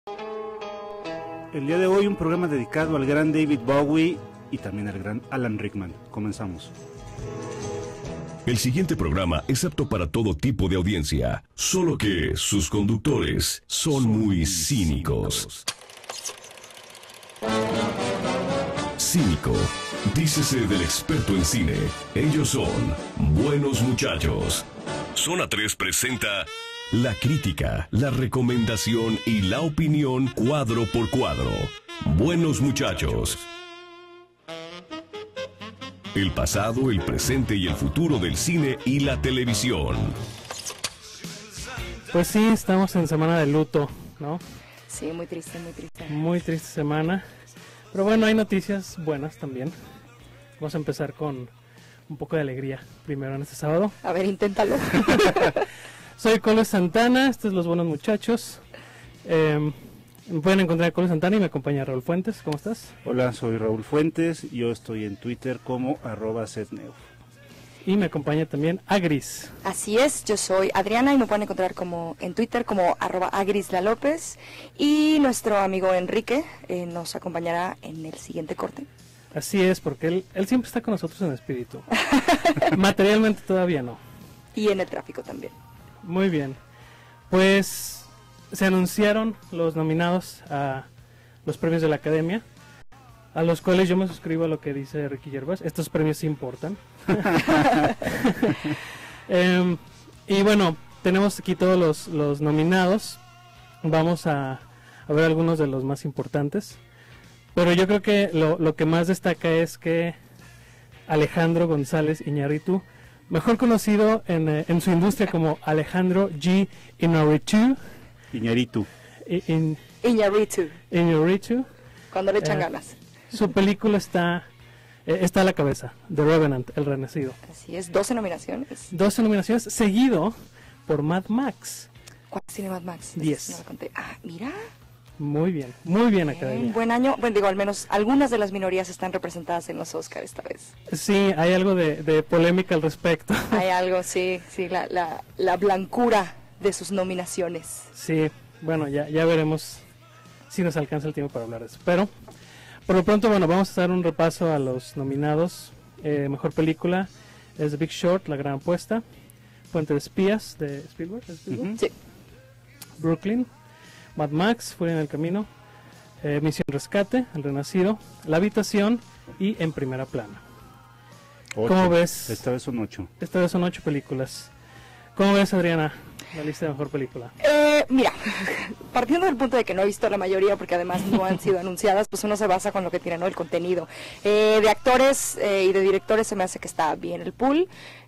El día de hoy un programa dedicado al gran David Bowie y también al gran Alan Rickman. Comenzamos. El siguiente programa es apto para todo tipo de audiencia, solo que sus conductores son muy cínicos. Cínico, dícese del experto en cine. Ellos son Buenos Muchachos. Zona 3 presenta la crítica, la recomendación y la opinión cuadro por cuadro. Buenos Muchachos. El pasado, el presente y el futuro del cine y la televisión. Pues sí, estamos en semana de luto, ¿no? Sí, muy triste, muy triste. Muy triste semana. Pero bueno, hay noticias buenas también. Vamos a empezar con un poco de alegría primero en este sábado. A ver, inténtalo. Soy Cole Santana, estos son Los Buenos Muchachos. Me pueden encontrar Cole Santana y me acompaña Raúl Fuentes. ¿Cómo estás? Hola, soy Raúl Fuentes. Yo estoy en Twitter como @setneo. Y me acompaña también Agris. Así es, yo soy Adriana y me pueden encontrar en Twitter como @agrislalopez. Y nuestro amigo Enrique nos acompañará en el siguiente corte. Así es, porque él siempre está con nosotros en espíritu. Materialmente todavía no. Y en el tráfico también. Muy bien. Pues se anunciaron los nominados a los premios de la Academia, a los cuales yo me suscribo a lo que dice Ricky Gervais. Estos premios sí importan. Y bueno, tenemos aquí todos los nominados. Vamos a ver algunos de los más importantes. Pero yo creo que lo que más destaca es que Alejandro González Iñárritu, mejor conocido en su industria como Alejandro G. Iñárritu. Iñárritu. Cuando le echan ganas. Su película está a la cabeza, The Revenant, El Renacido. Así es, 12 nominaciones. 12 nominaciones, seguido por Mad Max. ¿Cuántos tiene Mad Max? 10. No lo conté. Ah, mira. Muy bien, Academia. Un buen año. Bueno, digo, al menos algunas de las minorías están representadas en los Oscars esta vez. Sí, hay algo de polémica al respecto. Hay algo, sí, la blancura de sus nominaciones. Sí, bueno, ya veremos si nos alcanza el tiempo para hablar de eso. Pero, por lo pronto, bueno, vamos a dar un repaso a los nominados. Mejor película es The Big Short, La Gran Apuesta. Puente de Espías, de Spielberg. Uh-huh. Sí. Brooklyn. Mad Max, Furia en el Camino. Misión Rescate, El Renacido. La Habitación y En Primera Plana. 8. ¿Cómo ves? Esta vez son 8. Esta vez son 8 películas. ¿Cómo ves, Adriana, la lista de mejor película? Mira, partiendo del punto de que no he visto la mayoría, porque además no han sido anunciadas, pues uno se basa con lo que tiene, ¿no? El contenido. De actores y de directores se me hace que está bien el pool.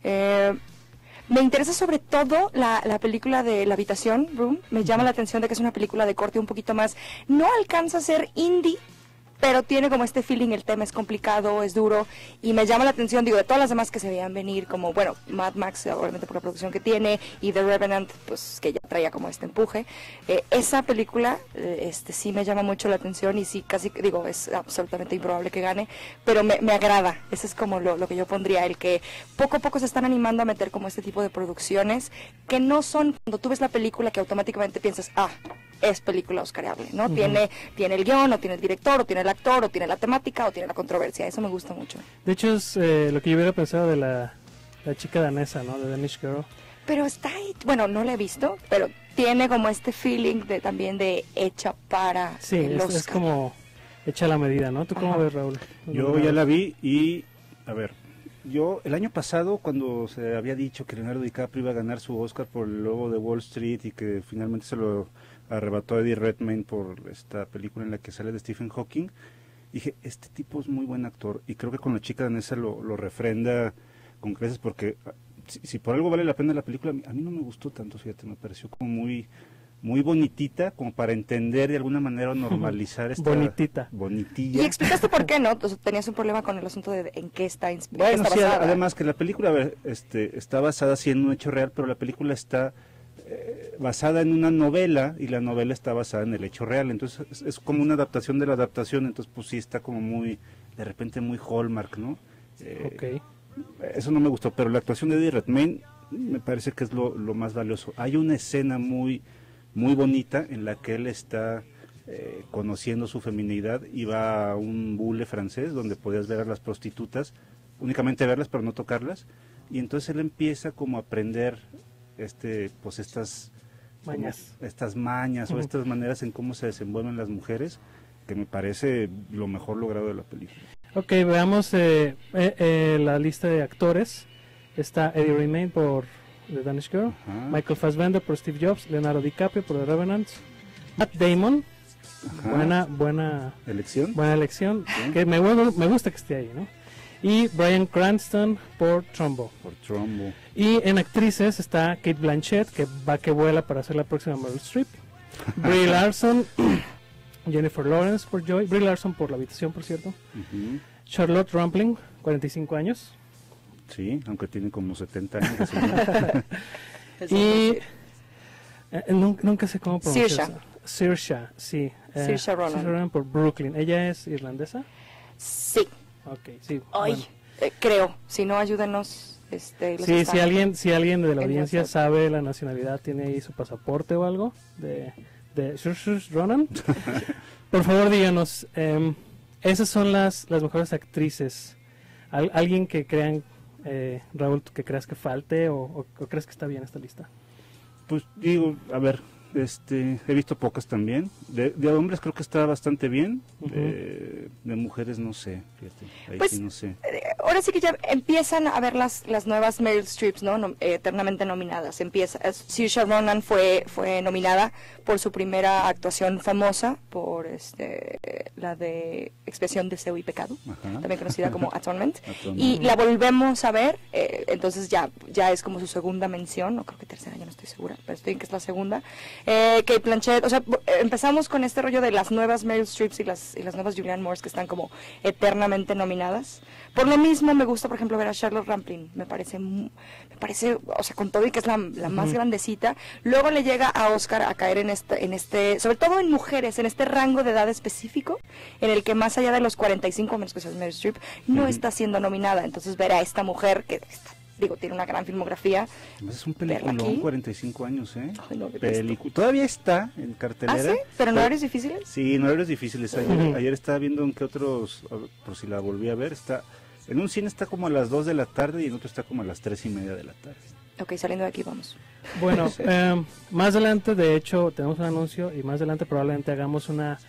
Me interesa sobre todo la película de La Habitación, Room. Me llama la atención de que es una película de corte un poquito más, no alcanza a ser indie, pero tiene como este feeling, el tema es complicado, es duro, y me llama la atención, digo, de todas las demás que se veían venir, como, bueno, Mad Max, obviamente por la producción que tiene, y The Revenant, pues, que ya traía como este empuje. Esa película, sí me llama mucho la atención, y sí, casi, digo, es absolutamente improbable que gane, pero me agrada, ese es como lo que yo pondría, el que poco a poco se están animando a meter como este tipo de producciones, que no son, cuando tú ves la película, que automáticamente piensas, es película oscarable, ¿no? Uh-huh. Tiene el guión, o tiene el director, o tiene el actor, o tiene la temática, o tiene la controversia. Eso me gusta mucho. De hecho, es lo que yo hubiera pensado de la chica danesa, ¿no? De Danish Girl. Pero está ahí, bueno, no la he visto, pero tiene como este feeling también de hecha para el Oscar. Es como hecha a la medida, ¿no? ¿Tú cómo ves, Raúl? Yo ya la vi y, a ver, yo el año pasado, cuando se había dicho que Leonardo DiCaprio iba a ganar su Oscar por El Lobo de Wall Street y que finalmente se lo arrebató Eddie Redmayne por esta película en la que sale de Stephen Hawking, dije, este tipo es muy buen actor, y creo que con La chica danesa lo refrenda con creces, porque si por algo vale la pena la película, a mí no me gustó tanto, fíjate, me pareció como muy bonitita, como para entender de alguna manera, normalizar esta... Bonitilla. Y explicaste por qué, ¿no? Entonces, tenías un problema con el asunto de en qué está inspirada. Bueno, sí, además que la película, a ver, está basada sí en un hecho real, pero la película está basada en una novela, y la novela está basada en el hecho real, entonces es como una adaptación de la adaptación, entonces pues sí está como muy, de repente muy Hallmark, ¿no? Ok. Eso no me gustó, pero la actuación de Eddie Redmayne me parece que es lo más valioso. Hay una escena muy bonita en la que él está conociendo su feminidad, iba a un bule francés donde podías ver a las prostitutas, únicamente verlas pero no tocarlas, y entonces él empieza como a aprender pues estas Mañas. estas mañas o estas maneras en cómo se desenvuelven las mujeres, que me parece lo mejor logrado de la película. Ok, veamos la lista de actores. Está Eddie Redmayne por The Danish Girl, Ajá. Michael Fassbender por Steve Jobs, Leonardo DiCaprio por The Revenant, Matt Damon, Ajá. buena ¿Elección? elección, Sí. que me gusta que esté ahí, ¿no? Y Bryan Cranston por Trumbo. Por Trumbo. Y en actrices está Kate Blanchett, que vuela para ser la próxima Meryl Streep, Brie Larson, Jennifer Lawrence por Joy, Brie Larson por La Habitación, por cierto, Ujú. Charlotte Rampling, 45 años, Sí, aunque tiene como 70 años. la señora. y nunca sé cómo pronunciar Saoirse. eso. Saoirse, sí. Saoirse Ronan. Saoirse Ronan por Brooklyn. ¿Ella es irlandesa? Sí, Ok, sí. ay, bueno. creo, si no, ayúdenos. Los Sí, que si están- alguien de la en audiencia WhatsApp. sabe la nacionalidad, tiene ahí su pasaporte o algo de Saoirse Ronan, por favor díganos. Esas son las mejores actrices. ¿Alguien que crean, Raúl, que creas que falte o crees que está bien esta lista? Pues digo, a ver, he visto pocas también. De hombres creo que está bastante bien. Ujú. De mujeres no sé, fíjate, ahí Pues, sí no sé. Ahora sí que ya empiezan a ver las nuevas Meryl Streeps, ¿no? Eternamente nominadas. Saoirse Ronan fue nominada por su primera actuación famosa, por la de Expiación, Deseo y Pecado, Ajá. también conocida como Atonement. Atonement. Y la volvemos a ver, entonces ya es como su segunda mención, no creo que tercera, ya no estoy segura, pero estoy en que es la segunda. Kate Blanchett, o sea, empezamos con este rollo de las nuevas Meryl Streeps y las nuevas Julianne Moores que están como eternamente nominadas. Por lo mismo me gusta, por ejemplo, ver a Charlotte Rampling, me parece, o sea, con todo y que es la más grandecita, luego le llega a Oscar a caer en este, sobre todo en mujeres, en este rango de edad específico, en el que más allá de los 45, menos que sea Meryl Streep, no está siendo nominada. Entonces ver a esta mujer que tiene una gran filmografía. Además es un verla peliculón, aquí. 45 años, ¿eh? Ay, no, detesto. Todavía está en cartelera. ¿Ah, sí? ¿Pero en horarios difíciles? Sí, en horarios difíciles. Ayer estaba viendo en qué otros, por si la volví a ver, en un cine está como a las 2 de la tarde y en otro está como a las 3:30 de la tarde. Ok, saliendo de aquí vamos. Bueno, más adelante, de hecho, tenemos un anuncio y más adelante probablemente hagamos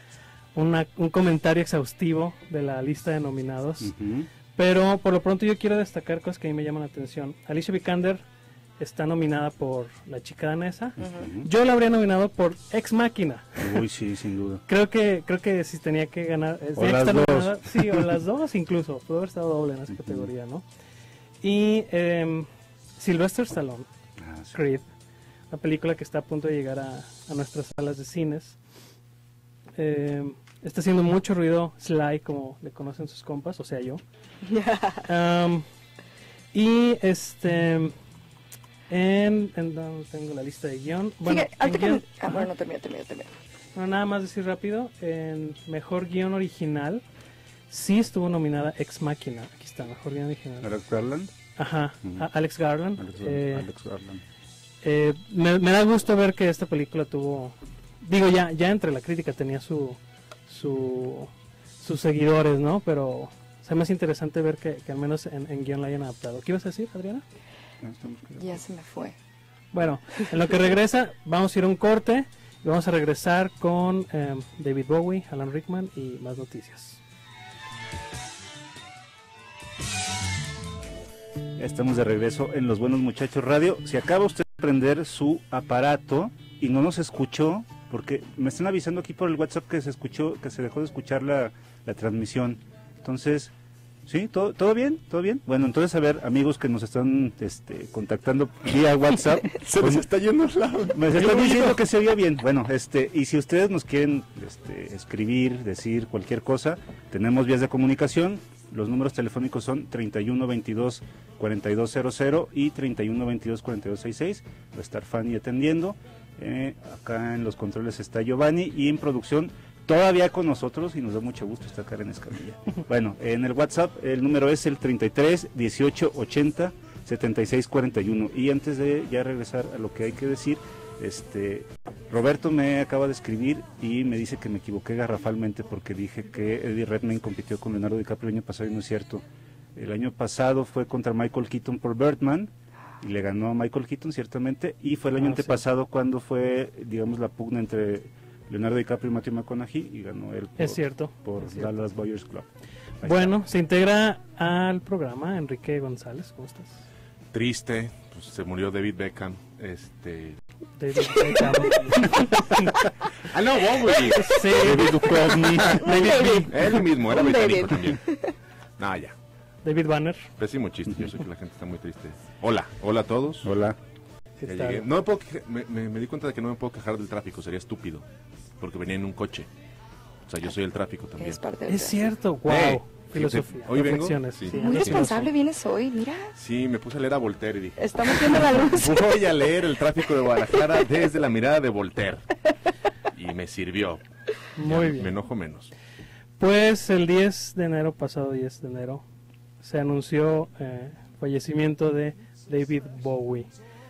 un comentario exhaustivo de la lista de nominados. Ujú. Pero por lo pronto yo quiero destacar cosas que a mí me llaman la atención. Alicia Vikander está nominada por La chica danesa. Ujú. Yo la habría nominado por Ex Machina. Uy, sí, sin duda. Creo que si tenía que ganar, O tenía que las estar dos. nominada, sí, o las dos incluso, pudo haber estado doble en esa categoría, ¿no? Y Sylvester Stallone, Ah, sí. Creed, una película que está a punto de llegar a nuestras salas de cines. Está haciendo mucho ruido Sly, como le conocen sus compas, o sea yo. Y en donde tengo la lista de guión. Bueno, Fíjate, ahorita que guión- bueno, ajá. no termina. Bueno, nada más decir rápido, en mejor guión original sí estuvo nominada Ex Machina. Aquí está, mejor guión original. Alex Garland. Ajá, Ujú. Alex Garland. Alex Garland. Me da gusto ver que esta película tuvo, digo, ya entre la crítica tenía sus seguidores, ¿no? Pero se me hace interesante ver que al menos en guión la hayan adaptado. ¿Qué ibas a decir, Adriana? Ya se me fue. Bueno, en lo que regresa, vamos a ir a un corte y vamos a regresar con David Bowie, Alan Rickman y más noticias. Ya estamos de regreso en Los Buenos Muchachos Radio. Si acaba usted de prender su aparato y no nos escuchó, porque me están avisando aquí por el WhatsApp que se dejó de escuchar la transmisión. Entonces, ¿sí? ¿Todo bien? ¿Todo bien? Bueno, entonces, a ver, amigos que nos están contactando vía WhatsApp. Se les está yendo la... Me están diciendo que se oía bien. Bueno, y si ustedes nos quieren escribir, decir cualquier cosa, tenemos vías de comunicación. Los números telefónicos son 3122-4200 y 3122-4266. Va a estar Fanny atendiendo. Acá en los controles está Giovanni y en producción todavía con nosotros, y nos da mucho gusto estar Karen Escamilla. Bueno, en el WhatsApp el número es el 33 18 80 76 41. Y antes de ya regresar a lo que hay que decir, Roberto me acaba de escribir y me dice que me equivoqué garrafalmente porque dije que Eddie Redmayne compitió con Leonardo DiCaprio el año pasado y no es cierto. El año pasado fue contra Michael Keaton por Birdman y le ganó a Michael Keaton ciertamente, y fue el año antepasado cuando fue, digamos, la pugna entre Leonardo DiCaprio y Matthew McConaughey y ganó él por Dallas Buyers Club. Bueno, se integra al programa Enrique González. ¿Cómo estás? Triste, pues se murió David Beckham. David Beckham. No, Bowie. Sí. David Duchovny. Él mismo, era británico también. No, ya. David Banner. Pésimo chiste, yo sé que la gente está muy triste. Hola a todos. Hola. ¿Qué Ya tal? llegué. No me puedo me di cuenta de que no me puedo quejar del tráfico, sería estúpido, porque venía en un coche. O sea, yo soy el tráfico también. Es parte del Es cierto, wow. Hey, Filosofía, hoy vengo, reflexiones. sí. Muy responsable vienes hoy, mira. Sí, me puse a leer a Voltaire y dije, Estamos viendo la luz. voy a leer el tráfico de Guadalajara desde la mirada de Voltaire. Y me sirvió. Muy Me bien. enojo menos. Pues el 10 de enero, pasado 10 de enero, se anunció fallecimiento de David Bowie.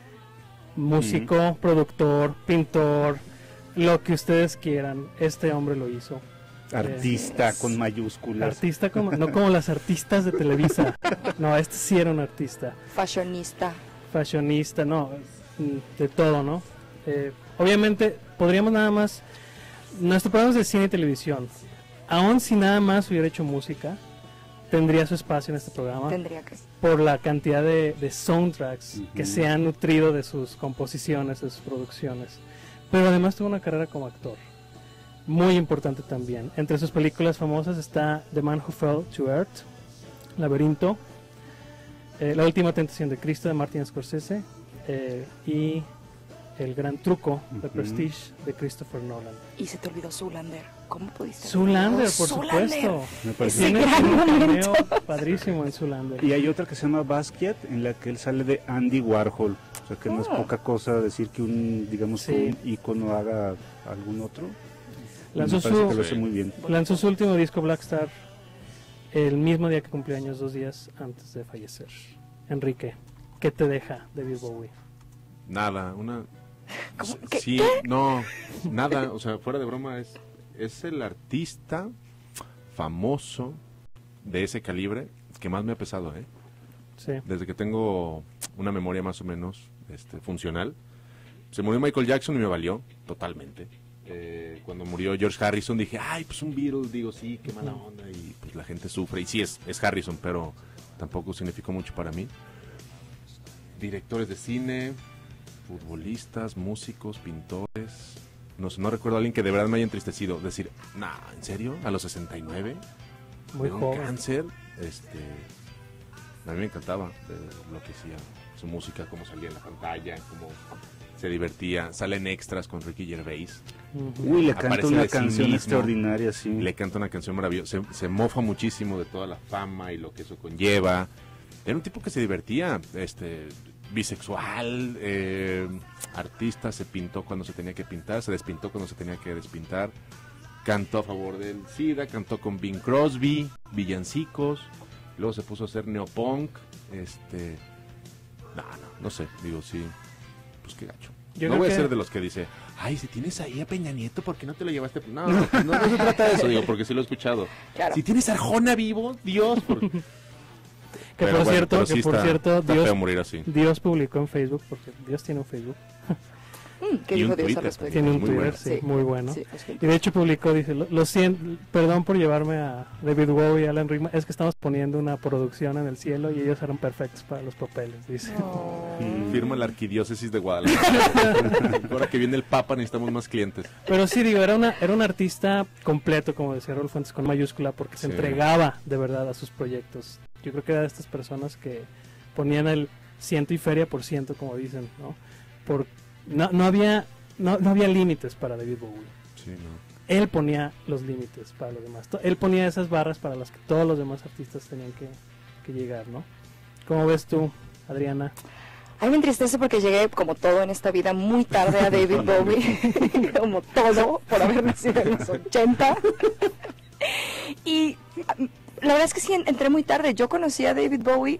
Músico, productor, pintor, lo que ustedes quieran. Este hombre lo hizo. Artista con mayúsculas. Artista no como las artistas de Televisa. No, este sí era un artista. Fashionista. Fashionista, no, de todo, ¿no? Obviamente podríamos nada más, nuestro programa es de cine y televisión, aún si nada más hubiera hecho música, tendría su espacio en este programa. Tendría que. Por la cantidad de soundtracks que se han nutrido de sus composiciones, de sus producciones. Pero además tuvo una carrera como actor, muy importante también. Entre sus películas famosas está The Man Who Fell to Earth, Laberinto, La Última Tentación de Cristo de Martin Scorsese y El Gran Truco, The Prestige de Christopher Nolan. Y se te olvidó Zoolander. ¿Cómo pudiste? Zoolander, por Zoolander. supuesto. Me parece. Ese Tiene gran un momento. cameo padrísimo en Zoolander. Y hay otra que se llama Basquiat, en la que él sale de Andy Warhol. O sea que no es poca cosa decir que un, digamos, Sí. que un ícono haga algún otro. Y Lanzó me parece su- que lo hace muy bien. Lanzó su último disco, Black Star, el mismo día que cumplió años, 2 días antes de fallecer. Enrique, ¿qué te deja David Bowie? Nada, una... ¿Cómo? ¿Qué? Sí, no, nada, o sea, fuera de broma, es el artista famoso de ese calibre que más me ha pesado, ¿eh? Sí. Desde que tengo una memoria más o menos funcional. Se murió Michael Jackson y me valió totalmente. Cuando murió George Harrison dije, ay, pues un Beatle, digo, sí, qué mala onda, y pues la gente sufre, y sí, es Harrison, pero tampoco significó mucho para mí. Directores de cine, futbolistas, músicos, pintores, no sé, no recuerdo a alguien que de verdad me haya entristecido, decir, nah, ¿en serio? ¿A los 69? Muy ¿De un joven. cáncer? A mí me encantaba lo que hacía, su música, cómo salía en la pantalla, cómo se divertía, salen extras con Ricky Gervais, Ujú. Uy, le canta Aparece una de sí canción mismo. extraordinaria, sí. le canta una canción maravillosa, se mofa muchísimo de toda la fama y lo que eso conlleva. Era un tipo que se divertía, bisexual, artista, se pintó cuando se tenía que pintar, se despintó cuando se tenía que despintar, cantó a favor del SIDA, cantó con Bing Crosby, villancicos, luego se puso a hacer neopunk, no sé, digo, sí, pues qué gacho. Yo No creo voy a que- ser de los que dice, ay, si tienes ahí a Peña Nieto, ¿por qué no te lo llevaste? No, no se trata de eso, digo, porque sí lo he escuchado. Claro. Si tienes a Arjona vivo, Dios. Que por cierto, Dios morir así. Dios publicó en Facebook, porque Dios tiene un Facebook, ¿Qué Y dijo un Dios al Twitter. respecto? tiene un Muy Twitter, bueno. sí, muy bueno. Sí, es que- Y de hecho publicó, dice, lo siento, perdón por llevarme a David Bowie y Alan Rickman, es que estamos poniendo una producción en el cielo y ellos eran perfectos para los papeles, dice. No. Firma la arquidiócesis de Guadalajara. Ahora que viene el Papa necesitamos más clientes. Pero sí, digo, era un artista completo, como decía Rolf Fuentes, con mayúscula, porque se Sí. entregaba de verdad a sus proyectos. Yo creo que era de estas personas que ponían el ciento y feria por ciento, como dicen, ¿no? No había límites para David Bowie. Sí, no. Él ponía los límites para los demás. Él ponía esas barras para las que todos los demás artistas tenían que llegar, ¿no? ¿Cómo ves tú, Adriana? A mí me entristece porque llegué, como todo en esta vida, muy tarde a David Bowie, como todo, por haber nacido en los 80. Y la verdad es que sí, entré muy tarde. Yo conocí a David Bowie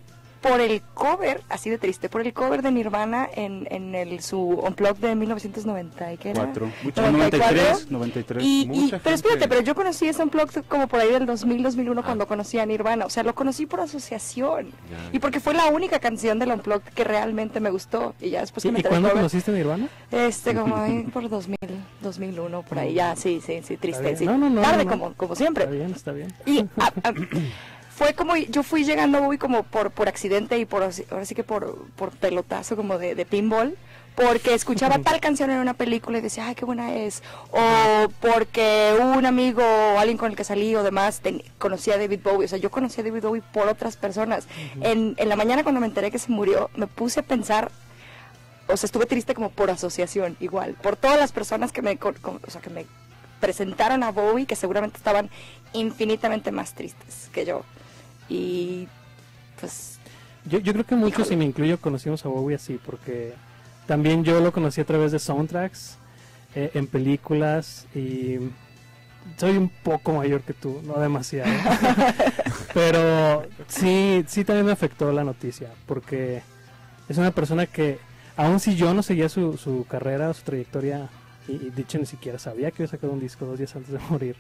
por el cover, así de triste, por el cover de Nirvana en su Unplugged de 1990, ¿y qué era? 93. Pero espérate, pero yo conocí ese Unplugged como por ahí del 2001 cuando conocí a Nirvana, o sea, lo conocí por asociación, y porque fue la única canción del Unplugged que realmente me gustó, y ya después que me enteré. ¿Y cuándo conociste a Nirvana? Como ahí por 2001, por ahí, ya, sí, triste, sí. No, Tarde como siempre. Está bien. Y fue como, yo fui llegando a Bowie como por accidente y ahora sí que por pelotazo como de pinball, porque escuchaba tal canción en una película y decía, ay, qué buena es, o porque un amigo o alguien con el que salí o demás conocía a David Bowie, o sea, yo conocí a David Bowie por otras personas. En la mañana cuando me enteré que se murió, me puse a pensar, o sea, estuve triste como por asociación, igual, por todas las personas que me presentaron a Bowie, que seguramente estaban infinitamente más tristes que yo. Y pues yo creo que muchos, y me incluyo, conocimos a Bowie así, porque también yo lo conocí a través de soundtracks, en películas, y soy un poco mayor que tú, no demasiado, pero sí también me afectó la noticia, porque es una persona que, aun si yo no seguía su carrera o su trayectoria, y dicho ni siquiera sabía que había sacado un disco 2 días antes de morir,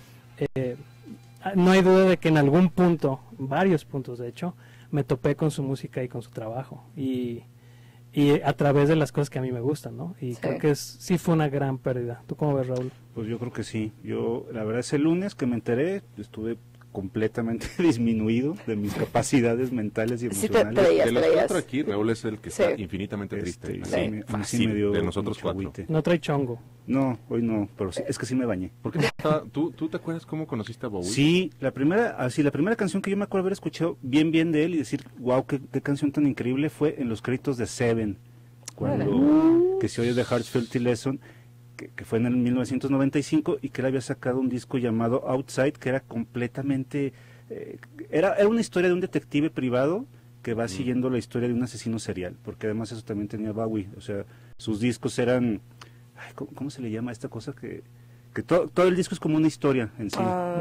no hay duda de que en algún punto, varios puntos de hecho, me topé con su música y con su trabajo, y a través de las cosas que a mí me gustan, ¿no? Y creo que sí fue una gran pérdida. ¿Tú cómo ves, Raúl? Pues yo creo que sí. Yo, la verdad, ese lunes que me enteré, estuve completamente disminuido de mis capacidades mentales y emocionales. De los cuatro aquí, Raúl es el que está infinitamente triste. Sí me dio de nosotros cuatro. Agüite. No trae chongo. No, hoy no, pero sí, es que sí me bañé. ¿Por qué ¿Tú te acuerdas cómo conociste a Bowie? Sí, la primera canción que yo me acuerdo haber escuchado bien de él y decir, wow, qué canción tan increíble, fue en los créditos de Seven, cuando que se oye de Heartfelt Lesson, que fue en el 1995, y que él había sacado un disco llamado Outside, que era completamente, era una historia de un detective privado que va siguiendo la historia de un asesino serial, porque además eso también tenía Bowie, o sea, sus discos eran, ¿cómo se le llama esta cosa? Que todo el disco es como una historia en sí.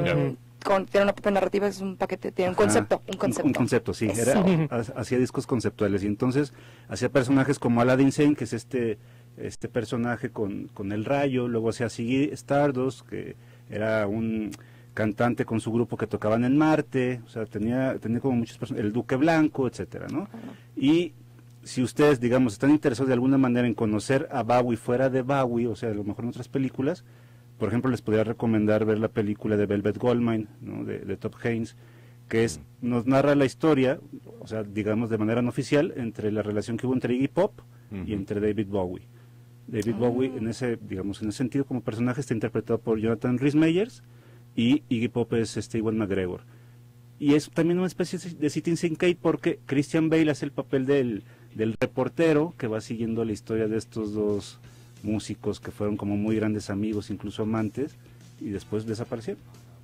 Tiene una propia narrativa, es un paquete, tiene un concepto. Un concepto, sí, hacía discos conceptuales, y entonces hacía personajes como Aladdin Sane, que es este personaje con el rayo, luego hacía Ziggy Stardust, que era un cantante con su grupo que tocaban en Marte, o sea, tenía como muchos personajes, el Duque Blanco, etcétera, ¿no? Y si ustedes, digamos, están interesados de alguna manera en conocer a Bowie fuera de Bowie, o sea, a lo mejor en otras películas, por ejemplo, les podría recomendar ver la película de Velvet Goldmine, ¿no? de Top Haynes, que nos narra la historia, o sea, digamos de manera no oficial, entre la relación que hubo entre Iggy Pop y entre David Bowie. David Bowie, en ese sentido, como personaje, está interpretado por Jonathan Rhys-Meyers, y Iggy Pop es Ewan McGregor. Y es también una especie de Citizen Kane, porque Christian Bale hace el papel del reportero que va siguiendo la historia de estos dos músicos que fueron como muy grandes amigos, incluso amantes, y después desaparecieron.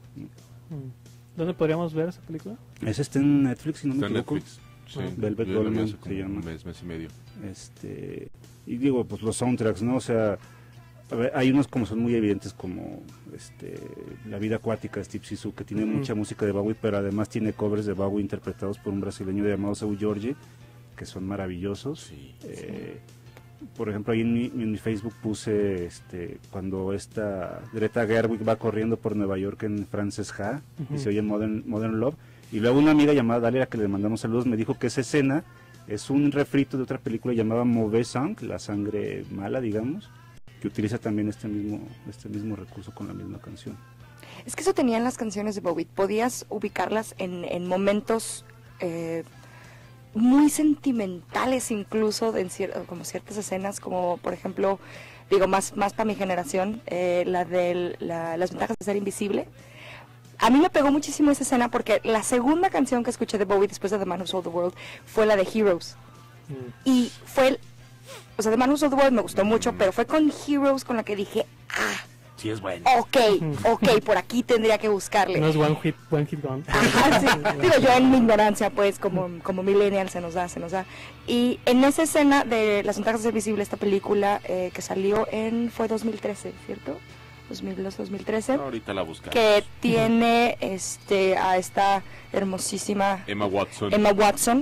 ¿Dónde podríamos ver esa película? Esa está en Netflix, si no me equivoco. Netflix. Sí, Velvet Goldmine se llama. Un mes y medio. Y digo, pues los soundtracks, ¿no? O sea, a ver, hay unos como son muy evidentes, como La vida acuática de Steve Zissou, que tiene mucha música de Bowie, pero además tiene covers de Bowie interpretados por un brasileño llamado Seu Jorge, que son maravillosos. Por ejemplo, ahí en mi Facebook puse cuando esta Greta Gerwig va corriendo por Nueva York en Frances Ha, y se oye Modern Love, y luego una amiga llamada Dalia, a que le mandamos saludos, me dijo que esa escena es un refrito de otra película llamada Mauvais Sang, la sangre mala, digamos, que utiliza también este mismo recurso con la misma canción. Es que eso tenían las canciones de Bowie, podías ubicarlas en momentos muy sentimentales, incluso como ciertas escenas, como por ejemplo, digo, más para mi generación, la de las ventajas de ser invisible. A mí me pegó muchísimo esa escena porque la segunda canción que escuché de Bowie después de The Man Who Sold the World fue la de Heroes. Y fue, The Man Who Sold the World me gustó mucho, pero fue con Heroes con la que dije, sí es bueno. Ok, por aquí tendría que buscarle. No es one hit gone. Sí. Digo, yo en mi ignorancia, pues, como millennial se nos da. Y en esa escena de Las ventajas de ser visible, esta película que salió fue 2013, ¿cierto? 2013. Ahorita la buscamos. Que tiene a esta hermosísima Emma Watson.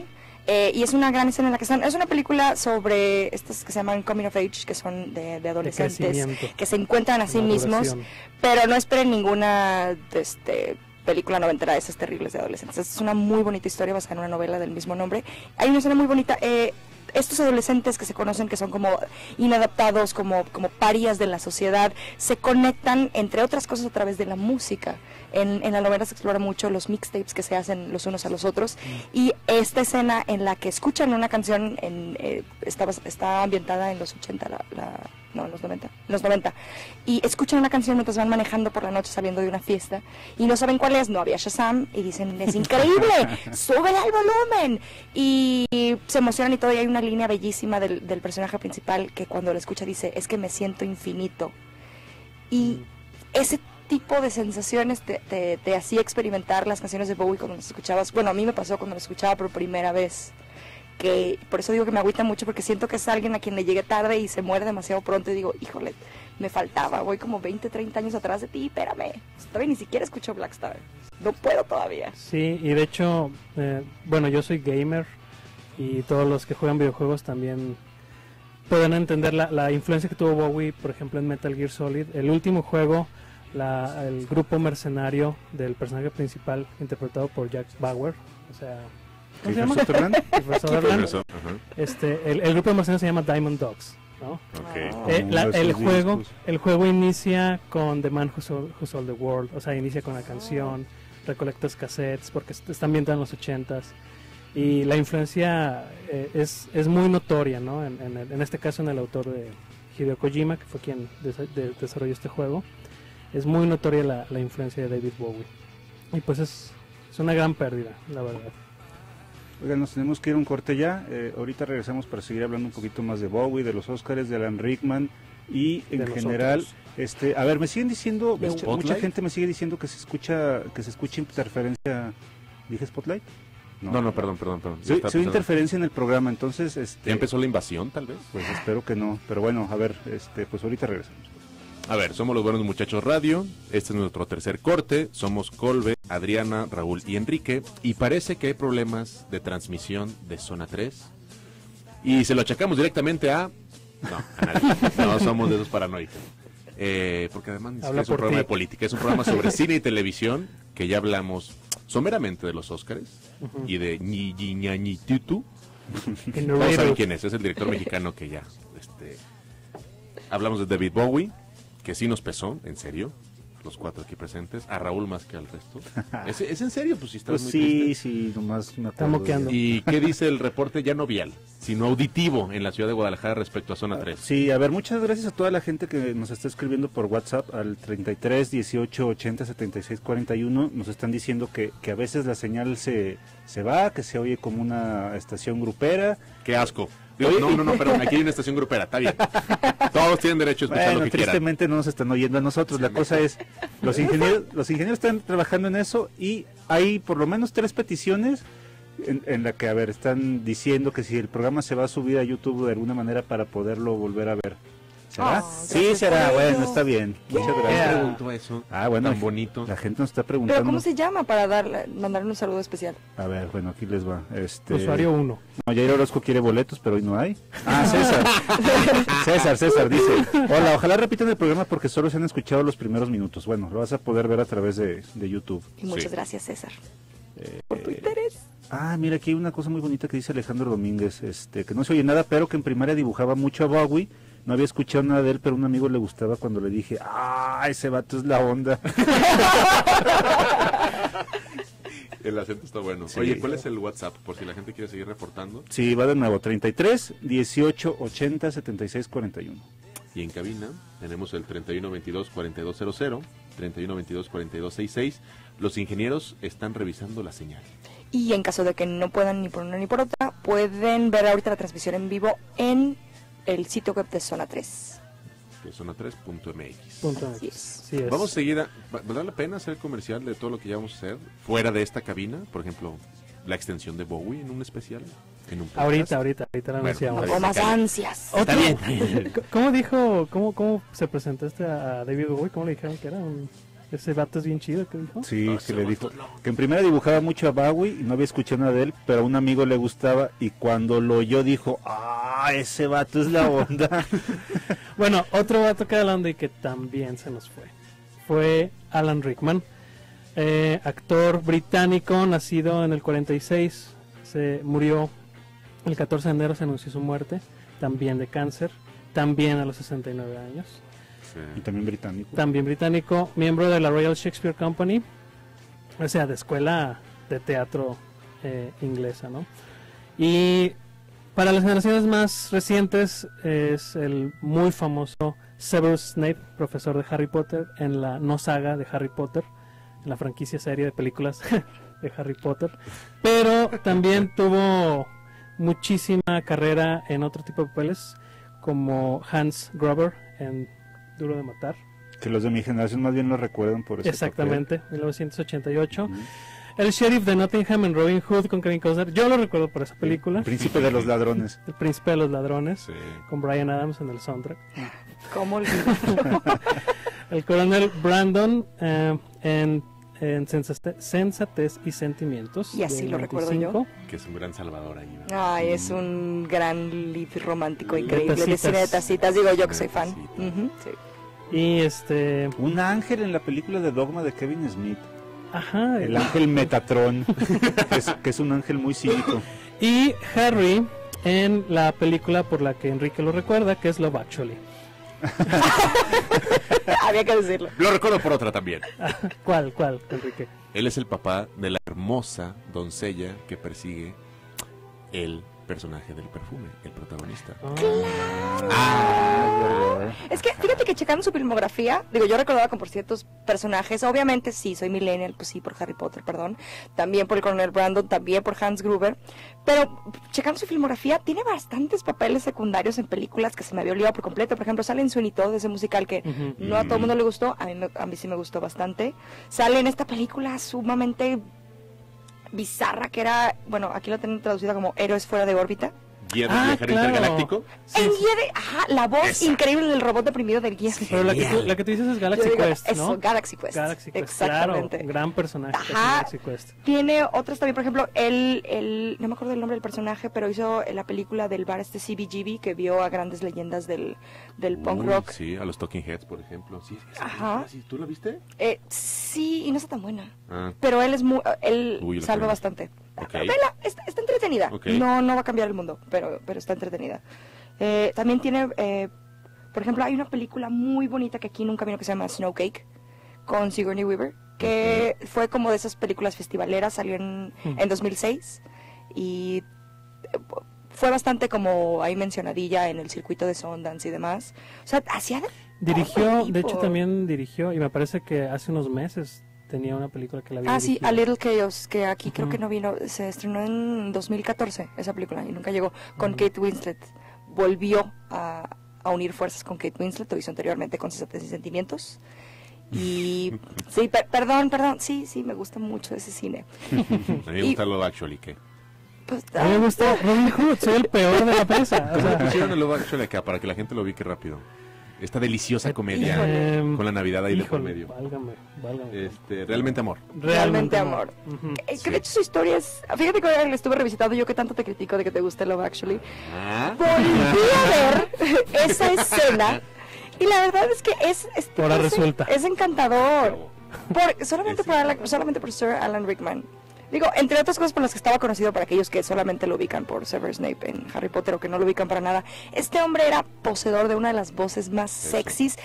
Y es una gran escena en la que están. Es una película sobre estas que se llaman Coming of Age, que son de adolescentes crecimiento. que se encuentran a sí mismos, Maduración. pero no esperen ninguna película noventera de esas terribles de adolescentes. Es una muy bonita historia basada en una novela del mismo nombre. Hay una escena muy bonita. Estos adolescentes que se conocen, que son como inadaptados, como parias de la sociedad, se conectan, entre otras cosas, a través de la música. En la novela se explora mucho los mixtapes que se hacen los unos a los otros, y esta escena en la que escuchan una canción está ambientada en los 80, no, en los 90, y escuchan una canción mientras van manejando por la noche saliendo de una fiesta, y no saben cuál es, no había Shazam, y dicen, es increíble, súbele al volumen, y se emocionan y todo, y hay una línea bellísima del personaje principal que cuando lo escucha dice, es que me siento infinito, y ese tipo de sensaciones te hacía experimentar las canciones de Bowie cuando las escuchabas. Bueno, a mí me pasó cuando las escuchaba por primera vez, que por eso digo que me agüita mucho, porque siento que es alguien a quien le llegué tarde y se muere demasiado pronto y digo, híjole, me faltaba, voy como 20, 30 años atrás de ti, espérame, todavía ni siquiera escucho Black Star, no puedo todavía. Sí, y de hecho, bueno, yo soy gamer y todos los que juegan videojuegos también pueden entender la influencia que tuvo Bowie, por ejemplo, en Metal Gear Solid. El último juego, el grupo mercenario del personaje principal interpretado por Jack Bauer, o sea, ¿cómo se llama? Kiefer Sutherland. El grupo de mercenarios se llama Diamond Dogs, ¿no? El juego inicia con The Man Who Sold the World, o sea, inicia con la canción, recolectas cassettes porque está ambientada en los 80s, y la influencia es muy notoria, ¿no? En este caso en el autor de Hideo Kojima, que fue quien desarrolló este juego. Es muy notoria la influencia de David Bowie. Y pues es una gran pérdida, la verdad. Oigan, nos tenemos que ir a un corte ya. Ahorita regresamos para seguir hablando un poquito más de Bowie, de los Óscares, de Alan Rickman y en general. A ver, me siguen diciendo, mucha gente me sigue diciendo que se escucha interferencia. ¿Dije Spotlight? No, perdón. Sí, interferencia en el programa, entonces... ¿Ya empezó la invasión, tal vez? Pues espero que no, pero bueno, a ver, pues ahorita regresamos. A ver, somos los Buenos Muchachos Radio, este es nuestro tercer corte, somos Colbe, Adriana, Raúl y Enrique, y parece que hay problemas de transmisión de Zona 3, y se lo achacamos directamente a nadie, no somos de esos paranoicos, porque además es un programa de política, es un programa sobre cine y televisión, que ya hablamos someramente de los Óscares, y de Ñiñañitutu, no saben quién es el director mexicano que ya, hablamos de David Bowie, que sí nos pesó, en serio, los cuatro aquí presentes, a Raúl más que al resto. ¿Es en serio? Pues si estás muy triste. Sí, nomás me está moqueando. ¿Y qué dice el reporte ya no vial, sino auditivo en la ciudad de Guadalajara respecto a Zona 3? Sí, a ver, muchas gracias a toda la gente que nos está escribiendo por WhatsApp al 33 18 80 76 41. Nos están diciendo que a veces la señal se va, que se oye como una estación grupera. ¡Qué asco! No, perdón, aquí hay una estación grupera, está bien. Todos tienen derecho a escuchar lo que tristemente quieran. No nos están oyendo a nosotros. La cosa es, los ingenieros están trabajando en eso y hay por lo menos 3 peticiones en la que, a ver, están diciendo que si el programa se va a subir a YouTube de alguna manera para poderlo volver a ver. ¿Será? Sí, será. Bueno, está bien. Muchas gracias. ¿Quién preguntó eso? Bueno, tan bonito. La gente nos está preguntando. ¿Pero cómo se llama para mandarle un saludo especial? A ver, bueno, aquí les va. Usuario 1. No, Jair Orozco quiere boletos, pero hoy no hay. César dice, hola, ojalá repitan el programa porque solo se han escuchado los primeros minutos. Bueno, lo vas a poder ver a través de YouTube. Y muchas gracias, César, por tu interés. Mira, aquí hay una cosa muy bonita que dice Alejandro Domínguez, que no se oye nada, pero que en primaria dibujaba mucho a Bowie. No había escuchado nada de él, pero a un amigo le gustaba cuando le dije, ese vato es la onda. El acento está bueno. Sí. Oye, ¿cuál es el WhatsApp? Por si la gente quiere seguir reportando. Sí, va de nuevo, 33 18 80 76 41. Y en cabina tenemos el 31 22 4200, 31 22 4266. Los ingenieros están revisando la señal. Y en caso de que no puedan ni por una ni por otra, pueden ver ahorita la transmisión en vivo en el sitio web de Zona 3. De zona3.mx. Así es. Sí es. Vamos a seguir. ¿Valdrá la pena hacer comercial de todo lo que ya vamos a hacer fuera de esta cabina? Por ejemplo, la extensión de Bowie en un especial. En un Ahorita la Bueno, anunciamos. O más ansias. Está bien. ¿Cómo dijo, cómo se presentó a David Bowie? ¿Cómo le dijeron que era? Ese vato es bien chido, ¿qué dijo? Sí, que le dijo que en primera dibujaba mucho a Bowie y no había escuchado nada de él, pero a un amigo le gustaba y cuando lo oyó dijo, ese vato es la onda. Bueno, otro vato que era la onda y que también se nos fue Alan Rickman, actor británico, nacido en el 46, se murió el 14 de enero, se anunció su muerte, también de cáncer, también a los 69 años. Y también británico. También británico, miembro de la Royal Shakespeare Company, o sea, de escuela de teatro inglesa, ¿no? Y para las generaciones más recientes es el muy famoso Severus Snape, profesor de Harry Potter en la no saga de Harry Potter, en la franquicia serie de películas de Harry Potter, pero también tuvo muchísima carrera en otro tipo de papeles, como Hans Gruber en Duro de Matar. Que los de mi generación más bien lo recuerdan por eso. Exactamente, 1988. El sheriff de Nottingham en Robin Hood con Kevin Costner. Yo lo recuerdo por esa película. El príncipe de los ladrones. El príncipe de los ladrones. Sí. Con Bryan Adams en el soundtrack. ¿Cómo olvidarlo? El coronel Brandon en Sensatez y Sentimientos. Y así lo 95. recuerdo yo. Que es un gran salvador ahí, ¿verdad? Ay, es un gran lead romántico increíble de tacitas. cine de tacitas. Digo yo que soy De fan. tacitas. Ujú, sí. Y Un ángel en la película de Dogma de Kevin Smith. ajá. El ángel Metatron, que es un ángel muy cínico. Y Harry en la película por la que Enrique lo recuerda, que es Love Actually. Había que decirlo. Lo recuerdo por otra también. ¿Cuál, Enrique? Él es el papá de la hermosa doncella que persigue el personaje del perfume, el protagonista. Es que fíjate que checando su filmografía, digo, yo recordaba con por ciertos personajes, obviamente sí, soy millennial, pues sí, por Harry Potter, perdón, también por el coronel Brandon, también por Hans Gruber, pero checando su filmografía, tiene bastantes papeles secundarios en películas que se me había olvidado por completo. Por ejemplo, sale en Sweeney Todd, ese musical que no a todo el mundo le gustó, a mí sí me gustó bastante. Sale en esta película sumamente bizarra que era, bueno, aquí lo tienen traducida como Héroes fuera de órbita. Guía del viajero claro. intergaláctico. En guía de, ajá, la voz increíble del robot deprimido del guía. Pero la que tú dices es Galaxy Yo digo, Quest, eso, ¿no? Galaxy Quest. Galaxy Quest, exactamente. claro, gran personaje que es Ajá. Galaxy Quest. Tiene otras también, por ejemplo, no me acuerdo el nombre del personaje, pero hizo la película del bar CBGB, que vio a grandes leyendas del punk Uy, rock. Sí, a los Talking Heads, por ejemplo. Sí, esa Ajá. película, sí, ¿tú la viste? Sí, y no está tan buena. Ah, Pero él él Uy, la salva pena. bastante. Ok. Vela, está entretenida. Ok. No va a cambiar el mundo, pero está entretenida. También tiene, por ejemplo, hay una película muy bonita que aquí nunca vino que se llama Snowcake, con Sigourney Weaver, que fue como de esas películas festivaleras, salió en 2006 y fue bastante como ahí mencionadilla en el circuito de Sundance y demás. O sea, hacía Dirigió, de hecho también dirigió, y me parece que hace unos meses tenía una película que la había sí, dirigido. A Little Chaos, que aquí creo que no vino, se estrenó en 2014 esa película y nunca llegó, con Kate Winslet. Volvió a unir fuerzas con Kate Winslet, lo hizo anteriormente con Sensatez y Sentimientos. Y sí, perdón, sí, me gusta mucho ese cine. a mí me gusta Love Actually, ¿qué? Pues, A mí me gusta Robin Hood, soy el peor de la presa. O ¿Cómo sea, pusieron el Love Actually acá para que la gente lo ubique rápido? Esta deliciosa comedia híjole. con la Navidad ahí de por híjole, medio. válgame. Realmente amor. Realmente amor. Ujú. Que de hecho su historia es... Fíjate que ahora le estuve revisitando, yo que tanto te critico de que te guste Love Actually. Volví a ver esa escena y la verdad es que Ahora resulta. es encantador. Solamente por Sir Alan Rickman. Digo, entre otras cosas por las que estaba conocido para aquellos que solamente lo ubican por Severus Snape en Harry Potter o que no lo ubican para nada. Este hombre era poseedor de una de las voces más sexys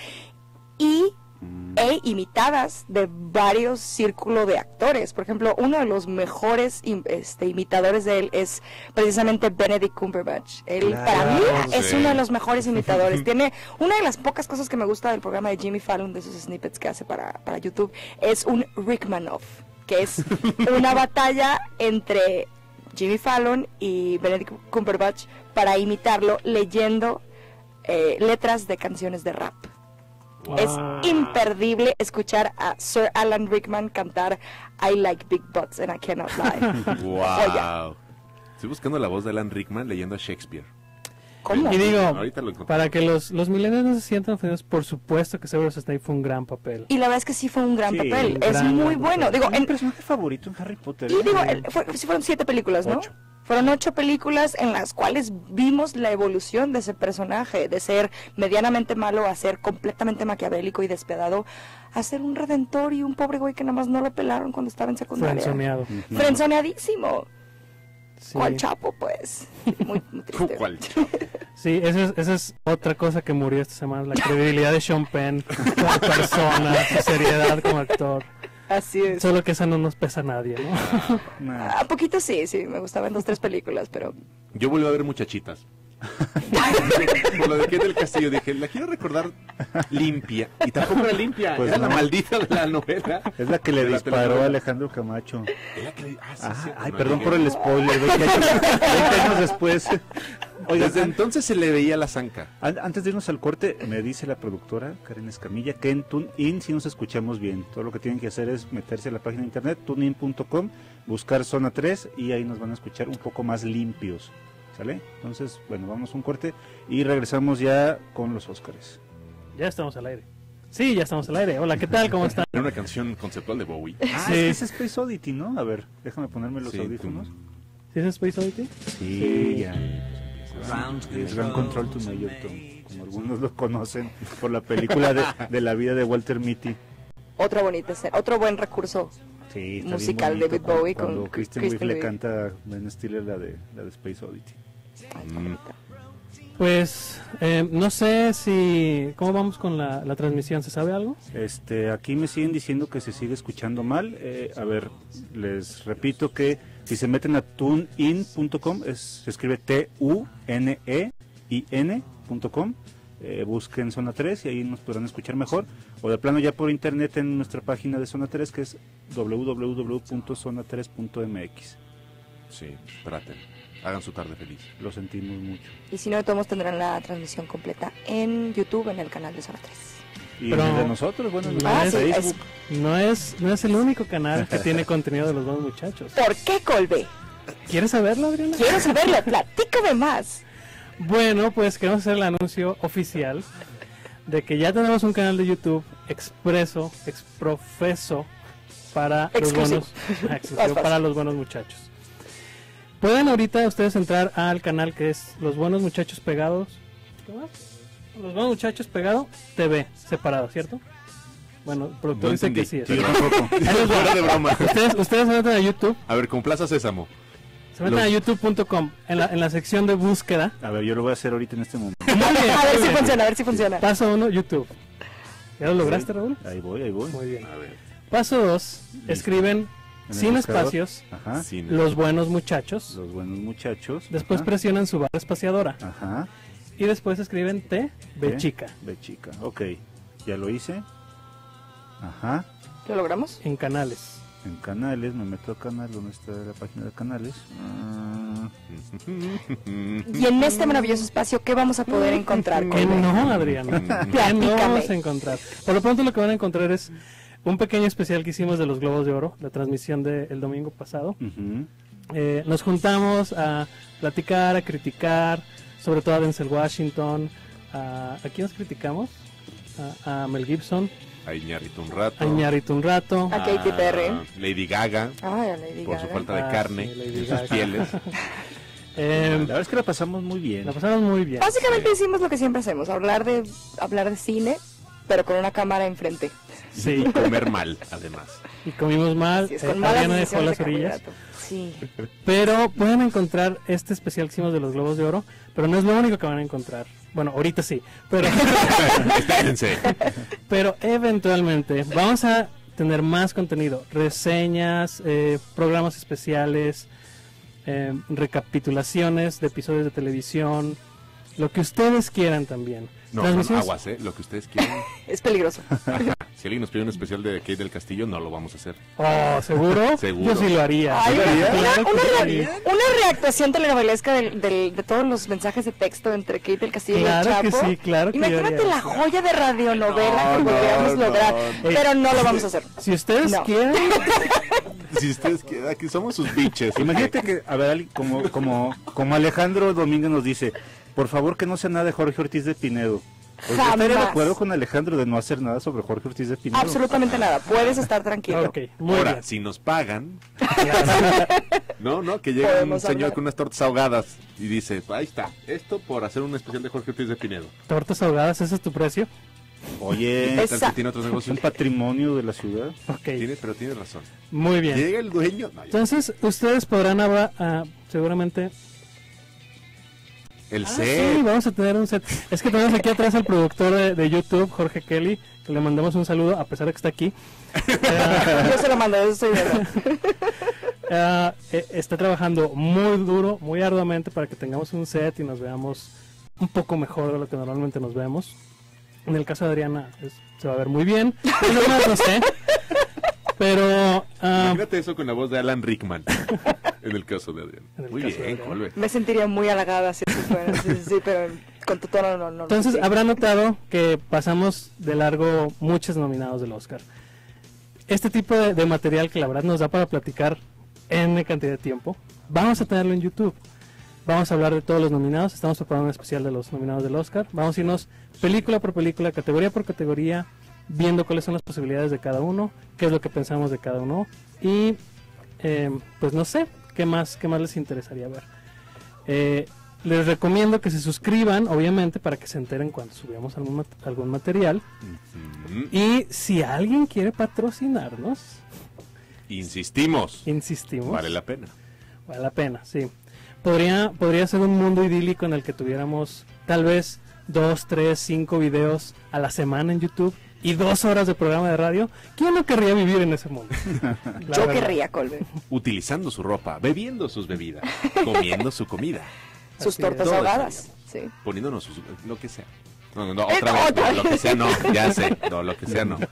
e imitadas de varios círculos de actores. Por ejemplo, uno de los mejores imitadores de él es precisamente Benedict Cumberbatch. Él, para mí, es uno de los mejores imitadores. Tiene una de las pocas cosas que me gusta del programa de Jimmy Fallon, de esos snippets que hace para YouTube, es un Rickman-off, que es una batalla entre Jimmy Fallon y Benedict Cumberbatch para imitarlo leyendo letras de canciones de rap. Wow. Es imperdible escuchar a Sir Alan Rickman cantar I like big butts and I cannot lie. ¡Wow! Estoy buscando la voz de Alan Rickman leyendo a Shakespeare. ¿Cómo? Y digo, Ahorita lo encontré. para que los millennials no se sientan ofendidos, por supuesto que Severus Snape fue un gran papel. Y la verdad es que sí fue un gran Sí, papel. un Es gran muy papel. bueno. Digo, Mi personaje favorito en Harry Potter. y digo, sí fueron 7 películas, ¿no? 8. Fueron 8 películas en las cuales vimos la evolución de ese personaje, de ser medianamente malo a ser completamente maquiavélico y despiadado, a ser un redentor y un pobre güey que nada más no lo pelaron cuando estaba en secundaria. Frenzoneado. Frenzoneadísimo. Sí. ¿Cuál Chapo, pues? Muy, muy triste. ¿Cuál? Sí, esa es otra cosa que murió esta semana, la credibilidad de Sean Penn como persona, su seriedad como actor. Así es. Solo que esa no nos pesa a nadie, ¿no? A poquito sí, me gustaban 2, 3 películas, pero... Yo vuelvo a ver Muchachitas. Por lo de Kate del Castillo dije, la quiero recordar limpia. Y tampoco era limpia, Pues era no. la maldita de la novela. Es la que le De la disparó a telenovela. Alejandro Camacho. Es la que le- sí, Ah, sí, ay, no, perdón dije, por el spoiler. 20 años después. Oiga, Desde entonces se le veía la zanca. antes de irnos al corte, me dice la productora Karen Escamilla que en TuneIn sí nos escuchamos bien. Todo lo que tienen que hacer es meterse a la página de internet tunein.com, buscar Zona 3 y ahí nos van a escuchar un poco más limpios. ¿Sale? Entonces, bueno, vamos a un corte y regresamos ya con los Óscares. Ya estamos al aire. Sí, ya estamos al aire. Hola, ¿qué tal? ¿Cómo están? Era una canción conceptual de Bowie. Ah, Sí. es Space Oddity, ¿no? A ver, déjame ponerme los Sí, audífonos. ¿Sí es Space Oddity? Sí, ya. Es Ground Control to Major Tom, como algunos lo conocen por la película de la vida de Walter Mitty. Otra bonita escena, otro buen recurso. Sí, está Musical bien bonito David Bowie cuando con Kristen Wiig Kristen le Wiig. canta a Ben Stiller la de Space Oddity. Pues, no sé si... ¿Cómo vamos con la transmisión? ¿Se sabe algo? Aquí me siguen diciendo que se sigue escuchando mal. A ver, les repito que si se meten a tunein.com, se escribe tunein.com, busquen Zona 3 y ahí nos podrán escuchar mejor. O de plano ya por internet en nuestra página de Zona 3, que es www.zona3.mx. Sí, traten. Hagan su tarde feliz. Lo sentimos mucho. Y si no, todos tendrán la transmisión completa en YouTube, en el canal de Zona 3. Y Pero- de nosotros, bueno, en Ah, sí, Facebook. No es el único canal que tiene contenido de los buenos muchachos. ¿Por qué, Colbe? ¿Quieres saberlo, Adriana? Quiero saberlo, platícame más. Bueno, pues queremos hacer el anuncio oficial de que ya tenemos un canal de YouTube exprofeso para Exclusivo. exclusivo para los buenos muchachos. Pueden ahorita ustedes entrar al canal que es Los Buenos Muchachos Pegados. ¿Cómo es? Los Buenos Muchachos Pegado TV, separado, ¿cierto? Bueno, el productor No dice que entendí. sí. Sí, yo tampoco. Ahí les va. Fuera de broma. Ustedes se meten a YouTube, A ver, con Plaza Sésamo. se meten a youtube.com en la sección de búsqueda. A ver, yo lo voy a hacer ahorita en este momento. Muy bien, A ver muy si bien. funciona, a ver si funciona. Paso 1, YouTube. ¿Ya lo lograste, Raúl? Ahí voy. Muy bien. A ver. Paso 2, escriben En el sin buscador. espacios, Ajá. Cine. Los Buenos Muchachos. Los buenos muchachos. Después Ajá. presionan su barra espaciadora. Ajá. Y después escriben T, B chica. B chica. Ok. Ya lo hice. Ajá. ¿Lo logramos? En canales. En canales, me meto a canal, ¿dónde está la página de canales? Y en este maravilloso espacio, ¿qué vamos a poder encontrar, Que Colbe? no, Adriana. Que no Platícame. vamos a encontrar. Por lo pronto lo que van a encontrar es un pequeño especial que hicimos de los Globos de Oro, la transmisión del domingo pasado. Ujú. Nos juntamos a platicar, a criticar, sobre todo a Denzel Washington. ¿A quién nos criticamos? A Mel Gibson, A Iñárritu un rato. a Iñárritu un rato. A Katy Perry. Lady Gaga. Ay, a Lady Por Gaga. su falta de Ah, carne sí, Lady en sus Gaga. pieles. Eh, La verdad es que la pasamos muy bien. la pasamos muy bien. Básicamente hicimos lo que siempre hacemos, hablar de cine, pero con una cámara enfrente. Sí, Y comer mal, además. y comimos mal. Así es, con malas Adriana dejó decisiones las de orillas. carbohidrato. Sí. Pero pueden encontrar este especial que hicimos de los Globos de Oro, pero no es lo único que van a encontrar. Bueno, ahorita sí, pero, Espérense. pero eventualmente vamos a tener más contenido, reseñas, programas especiales, recapitulaciones de episodios de televisión, lo que ustedes quieran también. No, Transmisiones- aguas, lo que ustedes quieran. Es peligroso. Si alguien nos pide un especial de Kate del Castillo, no lo vamos a hacer. Oh, ¿seguro? Seguro. Yo sí lo haría. Ay, Claro que sí. una reactuación telenovelesca de todos los mensajes de texto entre Kate del Castillo Claro y el que Chapo. sí, claro que yo Imagínate haría la eso. joya de radionovela que No, podríamos no, lograr, no. pero no lo vamos a hacer. Si ustedes No. quieren, Si ustedes quieren, aquí somos sus biches. Imagínate que, a ver, como Alejandro Domínguez nos dice, Por favor, que no sea nada de Jorge Ortiz de Pinedo. Pues yo estaría de Jamás. acuerdo con Alejandro de no hacer nada sobre Jorge Ortiz de Pinedo. Absolutamente nada, puedes estar tranquilo. Ok, muy Ahora, bien. si nos pagan, no, que llega un Podemos señor hablar. con unas tortas ahogadas y dice, ahí está, esto por hacer un especial de Jorge Ortiz de Pinedo. Tortas ahogadas, ¿ese es tu precio? Oye, ¿Qué Esa- tal que tiene otros es negocios? un patrimonio de la ciudad. Ok, Pero tiene razón. muy bien. Llega el dueño. No, ya. Entonces, ustedes podrán ahora, seguramente... El Ah, set. sí, vamos a tener un set. Es que tenemos aquí atrás al productor de YouTube, Jorge Kelly, que le mandamos un saludo, a pesar de que está aquí. Yo se lo mando, eso estoy de verdad. Está trabajando muy duro, muy arduamente para que tengamos un set y nos veamos un poco mejor de lo que normalmente nos vemos. En el caso de Adriana se va a ver muy bien. Pues, no, no sé. Pero Imagínate eso con la voz de Alan Rickman. En el caso de Adrián. En el Muy caso de bien, Adrián. Colbe. Me sentiría muy halagada si eso fuera. Sí, pero con tu tono no. entonces sí. habrá notado que pasamos de largo muchos nominados del Oscar. Este tipo de material que la verdad nos da para platicar en cantidad de tiempo, vamos a tenerlo en YouTube. Vamos a hablar de todos los nominados. Estamos preparando un especial de los nominados del Oscar. Vamos a irnos película por película, categoría por categoría, viendo cuáles son las posibilidades de cada uno, qué es lo que pensamos de cada uno y pues no sé qué más les interesaría ver. Les recomiendo que se suscriban, obviamente, para que se enteren cuando subamos algún material. Ujú. Y si alguien quiere patrocinarnos, Insistimos. insistimos, Vale la pena. vale la pena, sí. Podría ser un mundo idílico en el que tuviéramos tal vez 2, 3, 5 videos a la semana en YouTube y 2 horas de programa de radio. ¿Quién no querría vivir en ese mundo? La Yo verdad. querría, Colbe. Utilizando su ropa, bebiendo sus bebidas, comiendo su comida, Sus Así tortas es. ahogadas. Sí. poniéndonos lo que sea. No, otra vez. otra No, lo que sea no, ya sé. No, lo que sea no.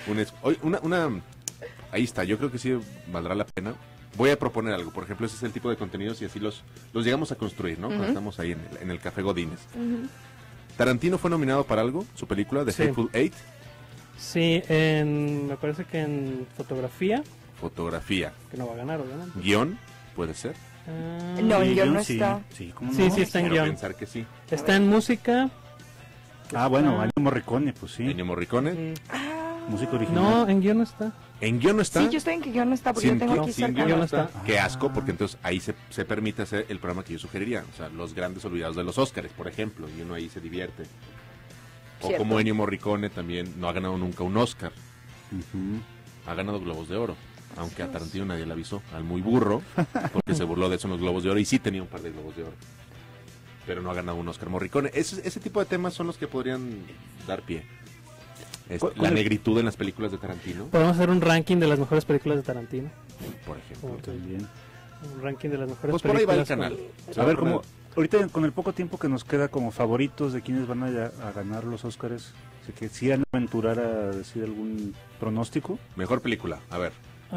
Ahí está, yo creo que sí valdrá la pena. Voy a proponer algo, por ejemplo, ese es el tipo de contenidos y así los llegamos a construir, ¿no? Cuando estamos ahí en el Café Godínez. Tarantino fue nominado para algo, su película, The Sí. Hateful Eight, Sí, me parece que en fotografía, fotografía, que no va a ganar, obviamente. guión, puede ser. Ah, No, en Sí, guión no sí, está. Sí, ¿cómo Sí, no? sí está en Quiero guión. pensar que sí. Está en música. Ah, bueno, está- Ennio Morricone, pues sí. Ennio Morricone. Mm, Música original. No, en guión no está. En guión no está. Sí, yo estoy en que guión no está, porque Sí, yo tengo aquí sí, en cerca. guión no no está. está. Qué asco, porque entonces ahí se permite hacer el programa que yo sugeriría. O sea, los grandes olvidados de los Óscares, por ejemplo, y uno ahí se divierte. O Cierto. como Ennio Morricone también no ha ganado nunca un Óscar. Ujú. Ha ganado Globos de Oro. Aunque a Tarantino nadie le avisó. Al muy burro, porque se burló de eso en los Globos de Oro y sí tenía un par de Globos de Oro. Pero no ha ganado un Óscar Morricone. Ese tipo de temas son los que podrían dar pie. ¿Cuál La es? negritud en las películas de Tarantino, Podemos hacer un ranking de las mejores películas de Tarantino. por ejemplo. También. Un ranking de las mejores Pues por ahí va el películas. canal. Se A va ver, poner- como ahorita con el poco tiempo que nos queda como favoritos de quienes van a ganar los Óscares, si quisieran aventurar a decir algún pronóstico, Mejor película, a ver.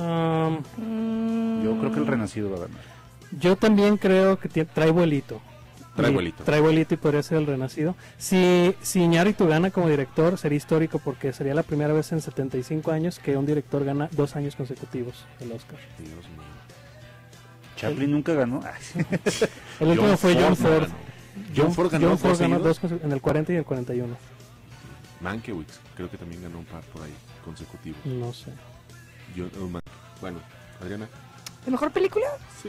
yo creo que El Renacido va a ganar. Yo también creo que trae vuelito. Trae Y- vuelito. Trae vuelito y podría ser El Renacido. Si Iñárritu gana como director, sería histórico porque sería la primera vez en 75 años que un director gana 2 años consecutivos el Oscar. Dios mío. Chaplin nunca ganó. Ay, sí. El último fue John Ford. ganó. John Ford ganó dos seguidos. en el 40 y el 41. Mankiewicz, creo que también ganó un par por ahí consecutivos. No sé. Bueno, Adriana. ¿La mejor película? Sí.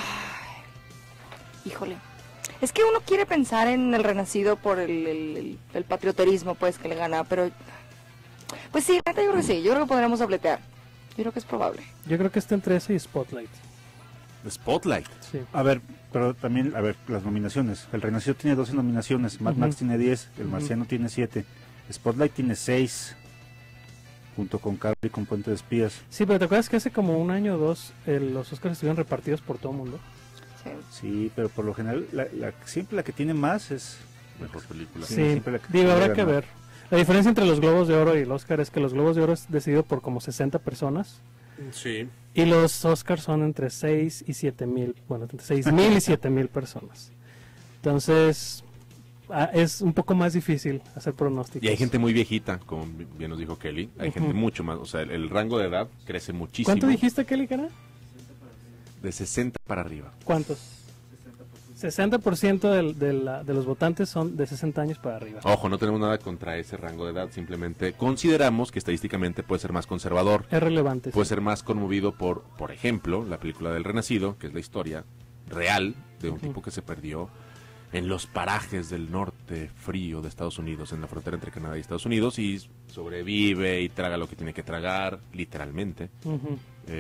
Híjole. Es que uno quiere pensar en El Renacido por el patrioterismo, pues, que le gana, pero... Pues sí, la neta yo creo que sí. Yo creo que podremos dobletear. Yo creo que es probable. Yo creo que está entre ese y Spotlight. Spotlight. Sí. A ver, pero también, a ver, las nominaciones. El Renacido tiene 12 nominaciones, Mad Ujú. Max tiene 10, El Ujú. Marciano tiene 7, Spotlight tiene 6, junto con Carrie y con Puente de Espías. Sí, pero ¿te acuerdas que hace como un año o dos los Oscars estuvieron repartidos por todo el mundo? Sí. Sí, pero por lo general, siempre la que tiene más es... Mejor película. Sí, Sí, siempre la que digo, habrá puede que ganar. ver. La diferencia entre los Globos de Oro y el Oscar es que los Globos de Oro es decidido por como 60 personas Sí. y los Oscars son entre 6 y 7 mil, bueno, entre 6 mil y 7 mil personas. Entonces, es un poco más difícil hacer pronósticos. Y hay gente muy viejita, como bien nos dijo Kelly. Hay gente Ujú. mucho más. O sea, el rango de edad crece muchísimo. ¿Cuánto dijiste, Kelly, que era? De 60 para arriba. ¿Cuántos? 60% de los votantes son de 60 años para arriba. Ojo, no tenemos nada contra ese rango de edad, simplemente consideramos que estadísticamente puede ser más conservador. Es relevante. Puede Sí. ser más conmovido por ejemplo, la película del Renacido, que es la historia real de un tipo que se perdió en los parajes del norte frío de Estados Unidos, en la frontera entre Canadá y Estados Unidos, y sobrevive y traga lo que tiene que tragar, literalmente. Ujú.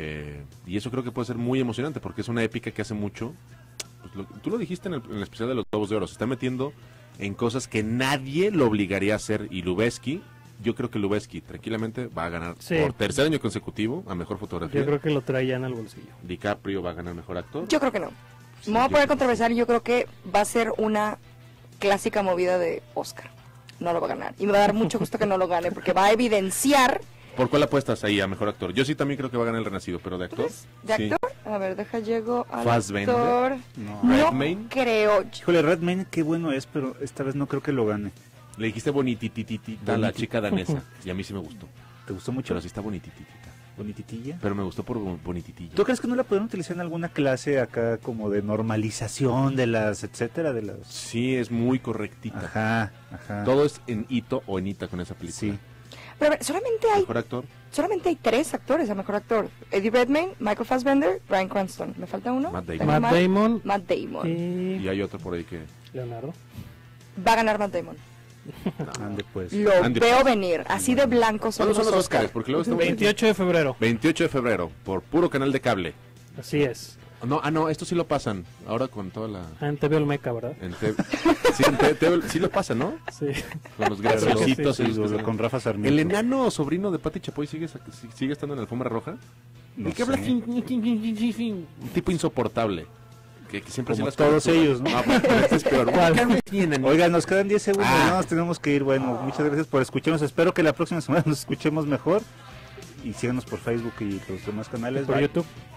Y eso creo que puede ser muy emocionante, porque es una épica que hace mucho. Pues tú lo dijiste en el especial de los Globos de Oro, se está metiendo en cosas que nadie lo obligaría a hacer, y Lubezki, yo creo que Lubezki tranquilamente va a ganar Sí. por tercer año consecutivo a Mejor Fotografía. Yo creo que lo traían al bolsillo. DiCaprio va a ganar Mejor Actor. Yo creo que no. Sí, Me voy a yo poner creo que controversial, yo creo que va a ser una clásica movida de Oscar. No lo va a ganar. Y me va a dar mucho gusto que no lo gane, porque va a evidenciar... ¿Por cuál apuestas ahí a Mejor Actor? Yo sí también creo que va a ganar El Renacido, pero de actor. ¿De Sí. actor? A ver, llego al Fassbender. actor. No. No Redmayne. creo. Híjole, Redmayne, qué bueno es, pero esta vez no creo que lo gane. Le dijiste bonitititita a la chica danesa, y a mí sí me gustó. ¿Te gustó mucho? Pero sí está bonitititita. Bonititilla. Pero me gustó por bonititilla. ¿Tú crees que no la pueden utilizar en alguna clase acá como de normalización de las, etcétera, de las... Sí, es muy correctita. Ajá, ajá. Todo es en hito o en ita con esa película. Sí. Pero a ver, Mejor actor. solamente hay 3 actores a mejor actor. Eddie Redmayne, Michael Fassbender, Bryan Cranston. ¿Me falta uno? Matt Damon. ¿Tengo Matt mal? Damon Matt Damon. y Y hay otro por ahí que... Leonardo. Va a ganar Matt Damon. Ande pues. Lo Andy veo Paul. venir. Así de blanco son ¿Cuándo son los Oscars. Oscars? Porque luego estamos... 28 de febrero. 28 de febrero, por puro canal de cable. Así es. No, esto sí lo pasan. Ahora con toda la... Ah, en TV Olmeca, ¿verdad? Sí, sí lo pasan, ¿no? Sí. Con los Pero graciositos. sí, esos que salen. con Rafa Sarmiento. El enano sobrino de Pati Chapoy sigue estando en la alfombra roja. No El que habla sé. un tipo insoportable. Que siempre Como hace las todos coberturas. ellos, ¿no? Pero este es peor. ¿Cuál? Oigan, nos quedan 10 segundos, Ah. no, nos tenemos que ir. Bueno, muchas gracias por escucharnos. Espero que la próxima semana nos escuchemos mejor. Y síganos por Facebook y los demás canales. Por Bye. YouTube.